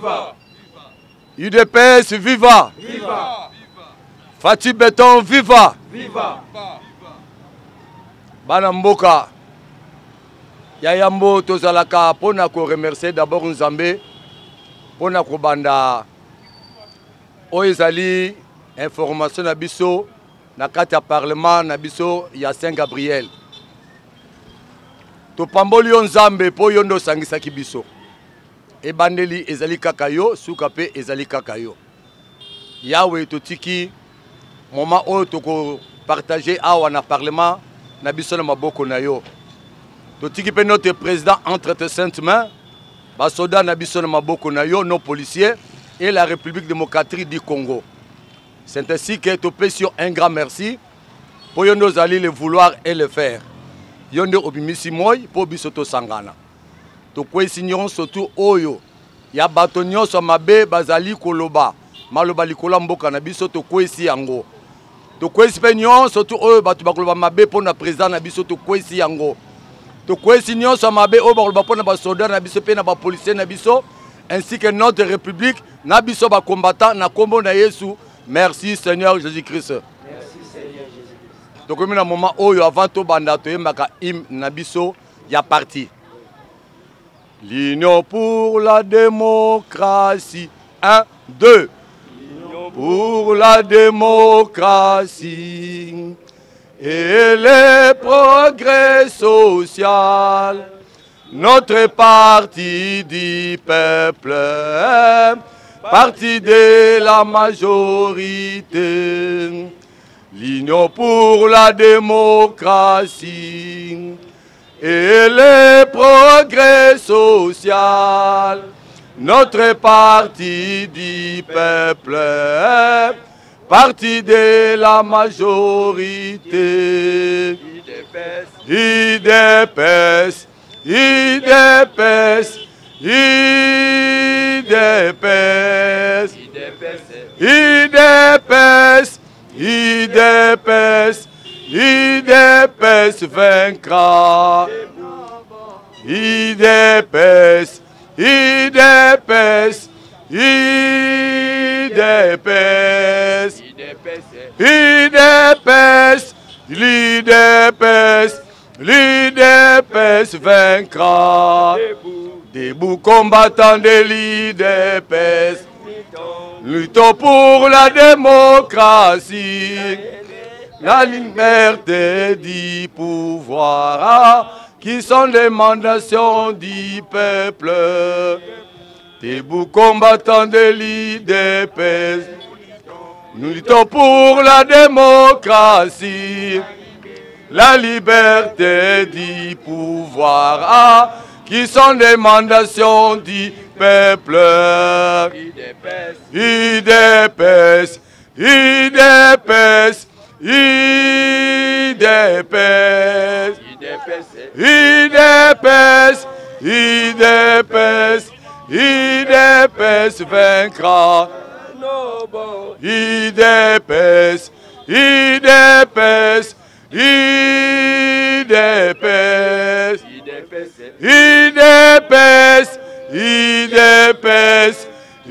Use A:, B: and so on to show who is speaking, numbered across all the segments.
A: UDPS, viva! Fati Béton, viva! Bana Mboka, Yayambo Tozalaka, pona ko remercier d'abord Nzambe, pona ko banda Oezali, information na biso, na kati ya parlement na biso ya Saint-Gabriel. To pamboli yo Nzambe po yo ndo sangisaki biso. Ebandeli ezali kaka yo, suka pe ezali kaka yo. Yawe totiki moment oyo toko partager awa na parlement na biso na maboko na yo. Totiki pe notre président entre tes saintes mains, ba soda na biso na maboko na yo, nos policiers et la République démocratique du Congo. C'est ainsi que tu peux sur un grand merci pour nous aller le vouloir et le faire. Yonde obimisi moy pour bisoto sangana. To kwe signon surtout oyo. Ya batonyo so mabe bazali koloba. Maloba likola mboka na bisoto kwe si yango. To kwe signon surtout oyo batu bakoloba mabe pour na président na bisoto kwe si yango. To kwe signon so mabe oyo bakoloba pour na ba soldat na biso pe na ba policier na biso ainsi que notre république na biso ba combattant na kombo na Yesu. Merci Seigneur Jésus-Christ.
B: Merci Seigneur Jésus-Christ.
A: Donc, au moment où avant tout bandato maka im nabiso ya parti. L'Union pour la démocratie. 1, 2. Pour la démocratie et le progrès social. Notre parti du peuple. Parti de la majorité, l'Union pour la démocratie et le progrès social, notre parti du peuple, parti de la majorité, IDPS, IDPS, IDPS, IDPS, IDPS, IDPS vaincra. IDPS, IDPS, IDPS, IDPS, l'IDPS, l'IDPS vaincra. Debout combattants de l'IDPS, luttons pour la démocratie, la liberté du pouvoir, qui sont les mandations du peuple. Debout combattants de l'IDPS, nous luttons pour la démocratie, la liberté du pouvoir, qui sont des mandations du peuple. IDPS, IDPS, IDPS, IDPS, IDPS, IDPS, IDPS vaincra. IDPS, IDPS, IDPS, IDPS, IDPS,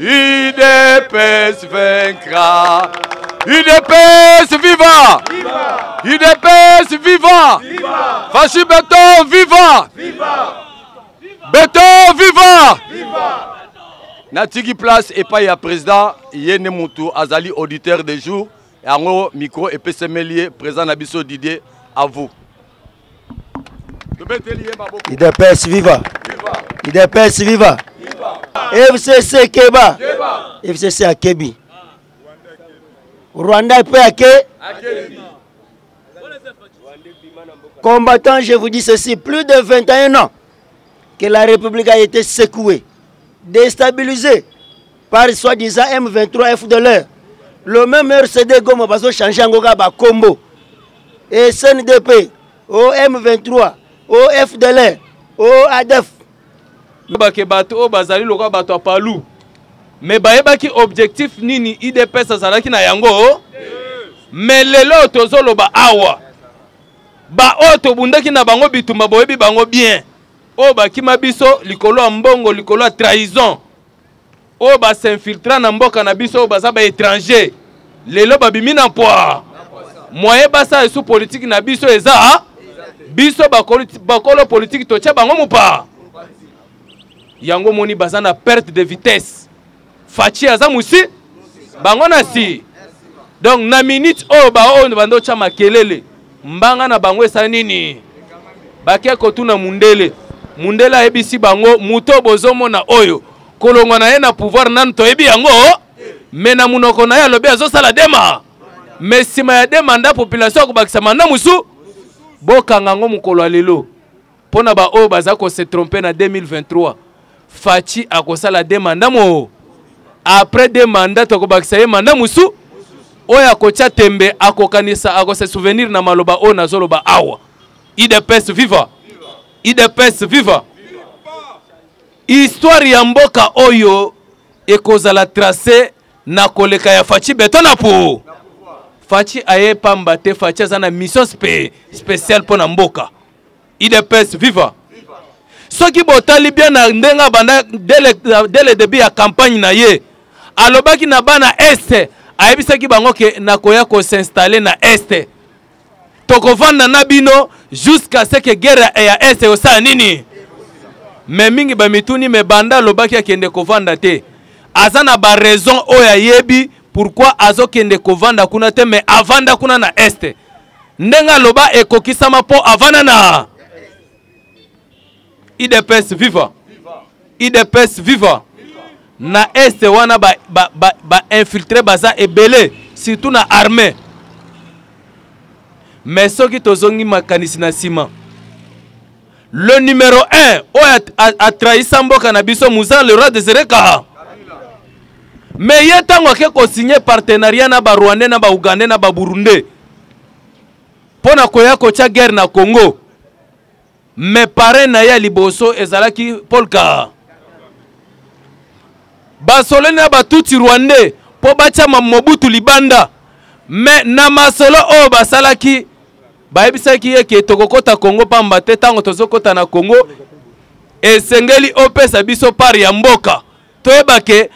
A: IDPS vaincra. UDPS viva! Viva! UDPS viva! Viva! Fati Béton viva! Viva! Béton viva! Viva! Natigi place et pas ya président Yene Moutou Azali auditeur des jours et en micro et PCMLier président Nabiso Didier à vous.
B: IDPS viva! IDPS viva! FCC Keba! FCC Akebi! Rwanda est prêt à Kebi. Combattant, je vous dis ceci, plus de 21 ans que la République a été secouée, déstabilisée par soi-disant M23 FDLR. Le même RCD Goma va changer en combo. Et CNDP, au M23, au FDLR, au ADF.
C: Mais bayebaki objectif nini IDPS azalaki na yango mais lelo tozoloba awa ba oto bundaki na bango bitumba boyebi bango bien o bakima biso likolo mbongo likolo trahison o ba s'infiltra na mboka na biso baza ba étranger lelo babimi na poa moyen basa sous politique na biso eza biso bakolo politique to tia bango mupa yango moni baza na perte de vitesse fachi aza musi bango na si donc na minute o ba o bando tia makelele mbanga na bango esa nini bakia kotuna mundele mundela ebisi bango muto bozomo na oyo kolongo na ye na pouvoir nanu to ebi yango me na munoko na ye alobi azosala dema me nsima ya demanda population akobakisa manda musu bokanga ngo mokolo ya lelo mpo na baoyo baza kose trompe na 2023 fachi akosala demanda mo après demanda tokobakisa ye manda musu oyo akotya tembe akokanisa akose souvenir na maloba oyo nazoloba awa IDPS viva IDPS viva histoire ya mboka oyo ekozala tracé na koleka ya fachi betona po fachi aye pamba te fachi aza na mission spéciale po na mboka IDPS viva soki botali bien na ndenga banda dès le début ya campagne na ye alobaki na bana este ayebisaki bango ke nakoya ko s'installer na este tokovanda na bino jusqu'à ce que guerre ya este osala nini me mingi bamituni me banda alobaki akende kovanda te aza na ba raison oyo ayebi pourquoi azokende kovanda kuna te me avanda kuna na este ndenga loba ekokisama po avanda na IDPS viva IDPS viva na este wana ba infiltré baza ebele surtout na armée mais soki tozongi makanisi na sima le numéro 1 oyo a trahisa mboka na biso Muzan le roi Désiré Kahama mais ye tango ake kosigner partenariat na ba Rwandais na ba Ougandais na ba Burundais pona koya kotya guerre na Congo mais parrain na ya liboso ezalaki Paul Kahama basoleni na batuti Rwandais po batya Mobutu libanda mais na masolo oyo basalaki bayebisaki ye ke tokokota Congo pamba te tango tozokota na Congo esengeli opesa biso par ya mboka toyeba ke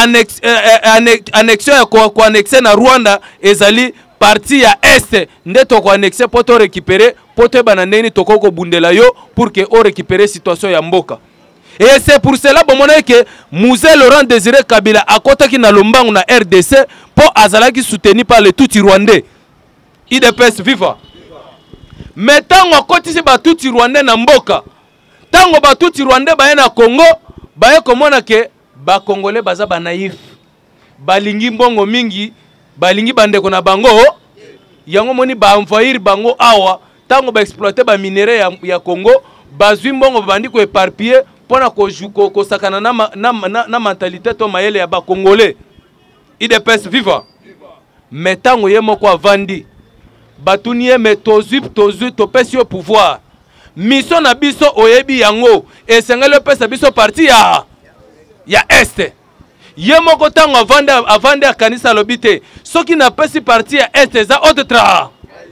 C: annexion ya ko annexer na Rwanda ezali partie ya est nde toko annexer po to récupérer po toyeba na ndeni tokoko bundela yo pour que o récupérer situation ya mboka. Et c'est pour cela que Muzé Laurent Désiré Kabila a kotaki na lombangu na RDC pour azalaki soutenu par le tout Rwandais. IDPS viva. Mais tango kotisi ba tout Rwandais na mboka. Tango ba tout Rwandais ba na Congo, ba komona ke ba Congolais baza ba naïf. Balingi mbongo mingi, balingi bandeko na bango. Yango moni ba envahir bango awa, tango ba exploiter ba minerais ya Congo, bazwi mbongo bandi ko éparpiller pona ko sakana na mentalité to mayele ya ba Congolais. IDPS viva. Metango ye moko avandi. Batuniye me tozu to pesi au pouvoir. Mission na biso oyebi yango esengele pesa biso parti ya este. Ye moko tango avandi akanisa lobite. Soki na pesi parti ya este za autre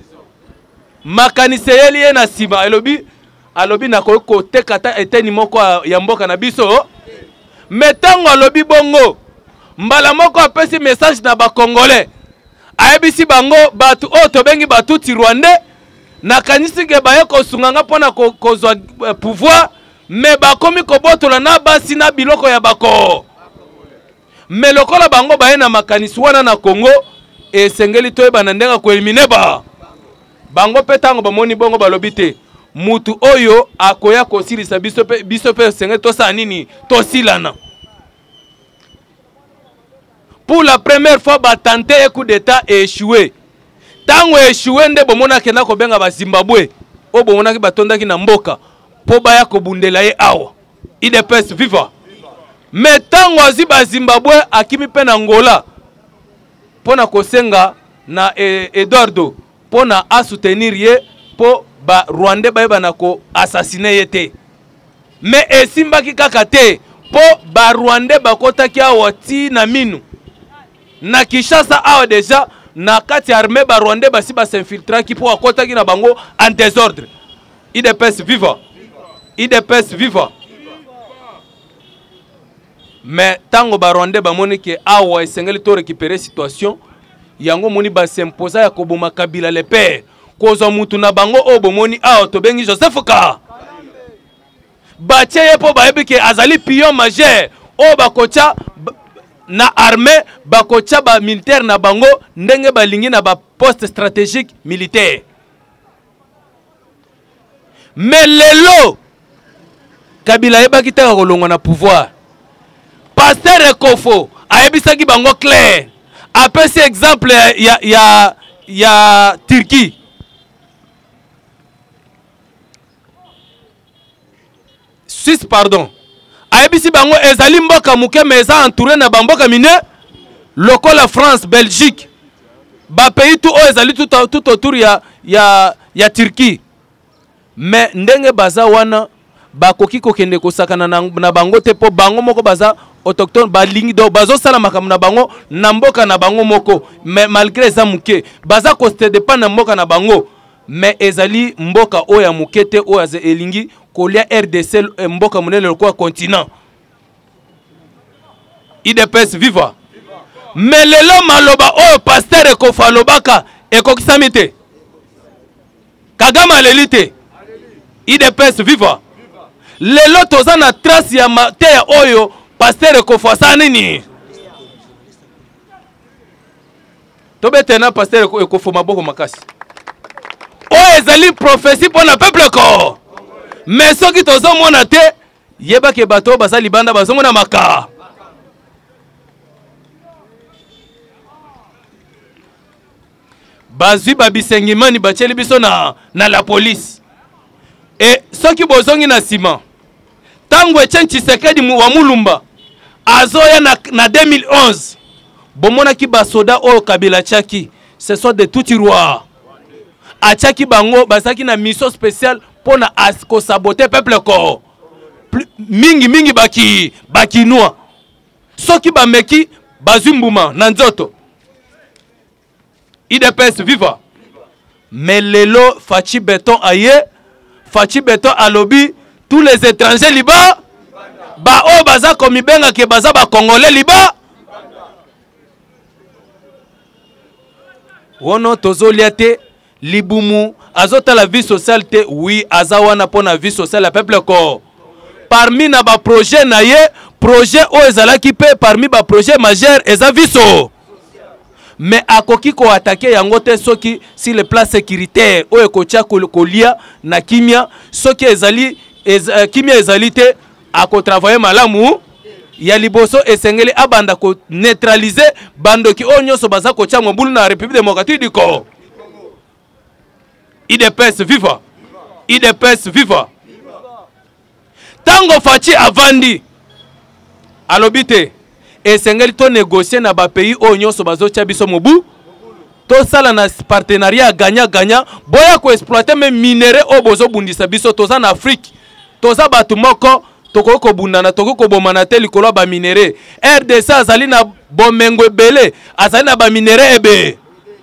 C: makanise yeli ye na sima alobi na ko tekata eteni moko ya mboka na biso. Metango alobi bongo mbala moko apesi message na ba Congolais. Ayebisi bango batu o tobengi batu ti Rwandais na kanisi ke baye ko sunganga pona kozwa pouvoir me bakomi kobotola na basi na biloko ya bako me lokola bango baye na makanisi wana na Congo esengeli toyeba na ndenga ko eliminer bango petango bamoni bongo balobi te mutu oyo akoya kosilisa biso pe sengeli tosa nini tosilana. Pour la première fois, tenter un coup d'état et échoué. Tango échoué, nde bomona kena ko benga ba Zimbabwe. O bomona ki batonda ki na mboka. Po baya ko bundela ye awa. IDPS viva. Mais tango azi ba Zimbabwe akimi pe na Angola. Pona ko senga na Eduardo. Pona a soutenir ye po ba Rwandais ba na ko assassiner ye te. Mais esimba ki kaka te po ba Rwandais bakota ki awa ti na minu. Na Kinshasa awa déjà na kati armée ba Rwandais basi ba s'infiltrer qui pour akota ki na bango en désordre. IDPS viva. IDPS viva. mais tango ba Rwandais ba moni ke awa esengeli to récupérer situation yango moni ba s'imposer ya koboma Kabila le père kozwa mutu na bango o bomoni awa to bengi Joseph Ka batie yepo ba yebike azali pion majeur o bakocha na armée bakocha ba militaire na bango ndenge balingi na ba poste stratégique militaire. Mais lelo Kabila yebaki ta kolongo na pouvoir. Pasteur Ekofo ayebisaki bango clair. Apesi exemple ya Turquie. Suisse pardon. Ayebisi bango ezali mboka muke meza entouré na bamboka mine lokola France, Belgique. Ba pays tout ezali tout autour ya Turquie. Mais ndenge baza wana bakoki kokende kosakana na bango te po bango moko baza autochtone balingi do bazo sala makambo na bango na mboka na bango moko mais malgré ça muke baza koste dépend na mboka na bango mais ezali mboka oya muke te oya elingi kolia RDC mboka munene lokwa continent IDPS viva mais lelo maloba oyo pasteur Ekofa lobaka ekokisami te Kagame alelite IDPS viva lelo toza na trace ya mateya oyo pasteur Ekofa sa nini tobete na pasteur Ekofa maboko makasi oyo ezali prophétie pour na peuple ko mais soki tozo mona te yeba ke bato baza libanda bazo mona maka bazwi babisengimani bacheli biso na la police et soki bozongi na sima tango Etienne Tshisekedi wa Mulumba azoya na 2011 bomona ki basoda oyo Kabila chaki ce sont de tout tiroir achaki bango basaki na mission spéciale pona ko saboter peuple ko mingi baki noa soki bameki bazumbuma na nzoto IDPS viva mais lelo Fachi Beton aye Fachi Beton alobi tous les étrangers liba ba o baza komi benga ke baza ba congolais liba wono tozolia te libumu azota la vie sociale te oui azawana pona vie sociale la peuple ko parmi na ba projet na ye projet o ezalaki pe parmi ba projet majeur eza viso mais akoki ko attaquer yango te soki si le plan sécuritaire o ekotia kolia na kimia soki ezali kimia ezali te ako travailler malamu ya liboso esengeli abanda ko neutraliser bandoki o nyoso baza ko tia mobulu na République démocratique du Congo IDPS viva IDPS viva tango Fachi avandi alobite esengeli to négocier na ba pays o nyoso bazo tia biso mobu to sala na partenariat gagnant boya ko exploiter même minerai o bozo bundisa biso toza na Afrique toza batu moko toko ko bundana toko ko bomana te likolo ba minerai RDC azali na bomengo ebele azali na ba minerai ebe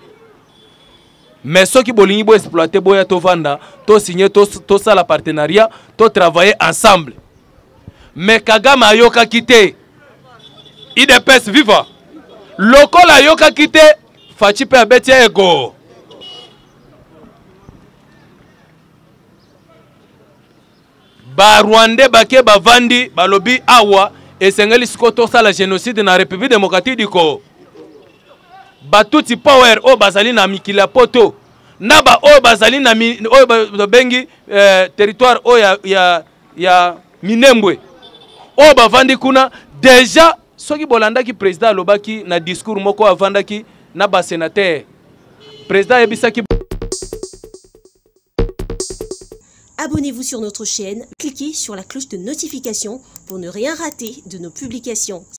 C: mais soki bolingi bo exploiter boya to vanda to signer to sala partenariat to travailler ensemble mais Kagame ayoka kite IDPS viva lokola ayoka kite Fachi pe abetia ego ba Rwandais bake bavandi balobi awa esengeli sikoto sala génocide na République démocratique du Congo batuti power o bazali na mikila poto na ba o bazali na o bengi territoire o ya Minembwe o bavandi kuna déjà soki bolandaki président alobaki na discours moko avandaki na ba sénateur président yebisaki.
D: Abonnez-vous sur notre chaîne, cliquez sur la cloche de notification pour ne rien rater de nos publications.